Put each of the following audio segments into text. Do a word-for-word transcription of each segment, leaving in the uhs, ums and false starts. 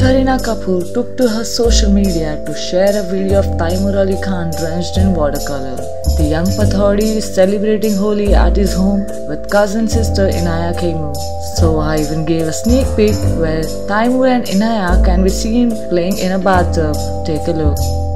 Kareena Kapoor took to her social media to share a video of Taimur Ali Khan drenched in watercolor. The young Pathaudi is celebrating Holi at his home with cousin sister Inaya Khemu. So I even gave a sneak peek where Taimur and Inaya can be seen playing in a bathtub. Take a look.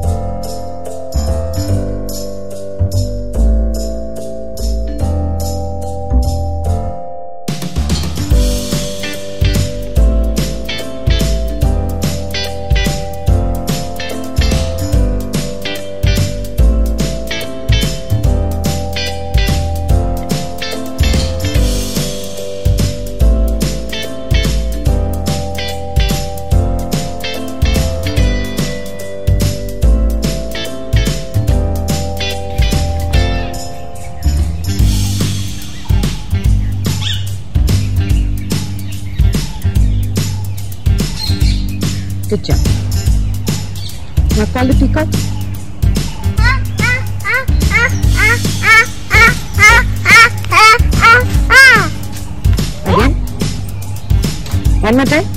Good job. Now call the peacock. Again. One more time.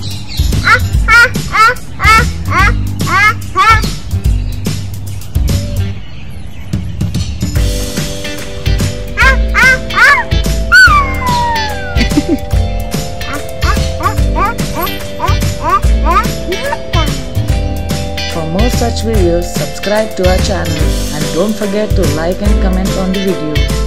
For more such videos, subscribe to our channel and don't forget to like and comment on the video.